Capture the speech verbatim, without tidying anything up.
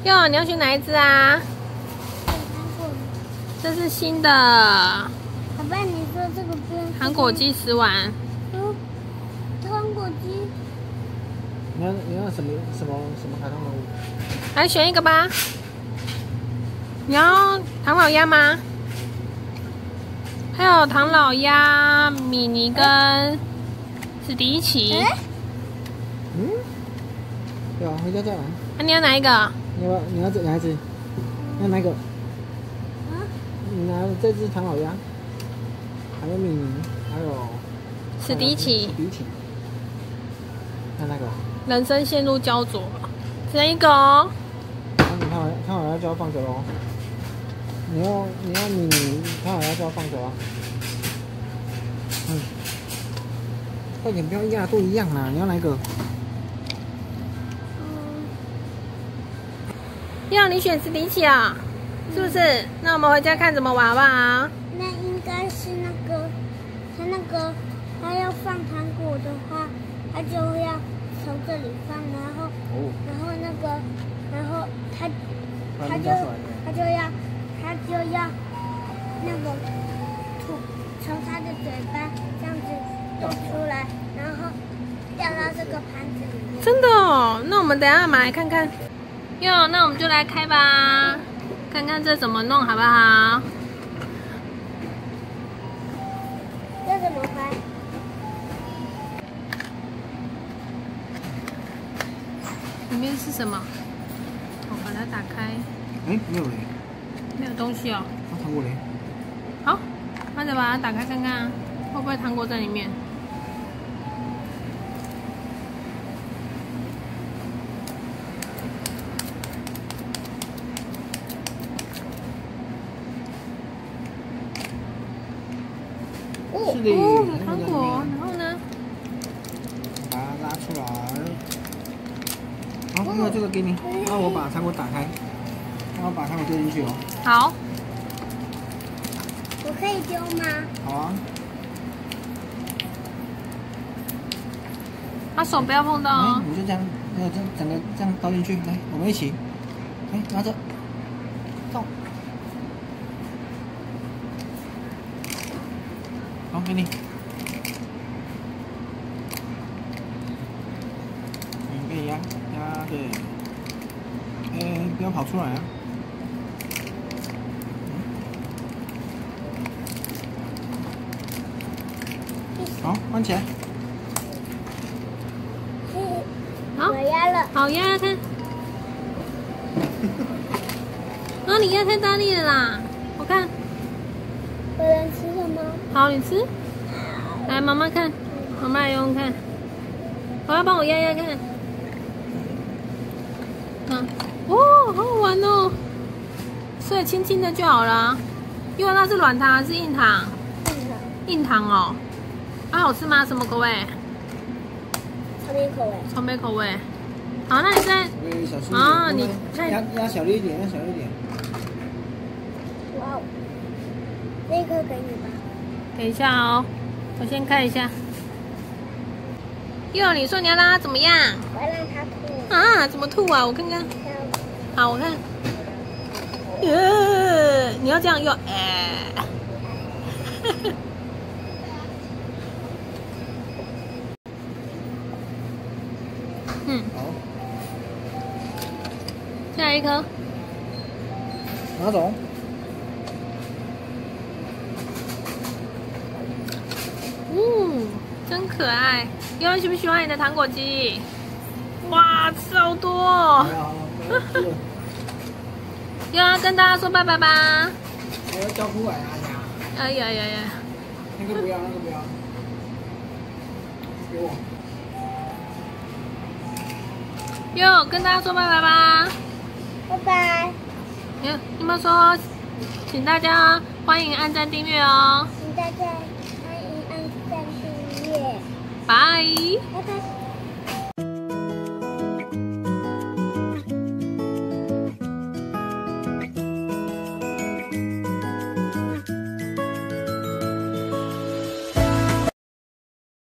哟，你要选哪一只啊？这是新的。 爸爸，你说这个不用。 糖果鸡食玩。 嗯，糖果鸡。 你要你要什么什么什么卡通人物？ 来选一个吧。你要唐老鸭吗？还有唐老鸭、米妮跟史迪奇。 欸、 嗯？对啊，回家再玩。 那、啊、你要哪一个？ 你要你要这哪一只？你要哪一个？ 啊？ 你拿这只唐老鸭，还有米妮，还有史迪奇。 史迪奇。看那个。 人生陷入焦灼，只能一个哦。 那你看完看完就要放手喽。你要你要米妮，看完就要放手啊。嗯。快点，不要压，都一样啦。你要哪一个？ 要你选史迪奇啊，是不是？那我们回家看怎么玩好不好？ 那应该是那个，他那个他要放糖果的话，他就要从这里放，然后，哦、然后那个，然后他他就他就要他就要那个吐从他的嘴巴这样子吐出来，然后掉到这个盘子里面。 真的哦，那我们等一下买来看看。哟，那我们就来开吧，看看这怎么弄好不好？ 这怎么开？ 里面是什么？我把它打开。 哎，没有嘞。 没有东西哦。 那糖果嘞？ 好，那再把它打开看看，会不会糖果在里面？ 是的， 哦，有糖果，然后呢？ 把它拉出来。好，那这个给你。那我把糖果打开，然后把糖果丢进去哦。 好。 我可以丢吗？ 好啊。 他手不要碰到哦。 哎，我就这样，那这样整个这样倒进去，来，我们一起。哎，拿着，倒。好，给你。嗯，可以压压对。哎，不要跑出来啊！好，关起来。 好， 我压了。 好压压看。啊，你压太大力了啦！我看。 我能吃什么？ 好，你吃。来，妈妈看，妈妈来用用看。爸爸帮我压压看。嗯，哦，好好玩哦。所以轻轻的就好了。因为那是软糖还是硬糖？ 硬糖。 硬糖哦。啊，好吃吗？什么口味？ 草莓口味。 草莓口味。好，那你再啊，你压压小力一点，压小力一点。 哇哦，这个给你吧。 等一下哦，我先看一下。哟，你说你要让它怎么样？ 我要让它吐。 啊，怎么吐啊？我看看。好，我看。呃，你要这样用，哎。嗯。 好。 下一颗。 拿走。 嗯，真可爱。哟，喜不喜欢你的糖果机？哇，吃好多哦！又要跟大家说拜拜吧。 我要叫出来啊！ 哎呀呀呀！ 那个不要，那个不要。给我。 哟，跟大家说拜拜吧。 拜拜。 哟，你们说，请大家欢迎按赞订阅哦。 请大家欢迎按赞订阅。 拜。 拜拜。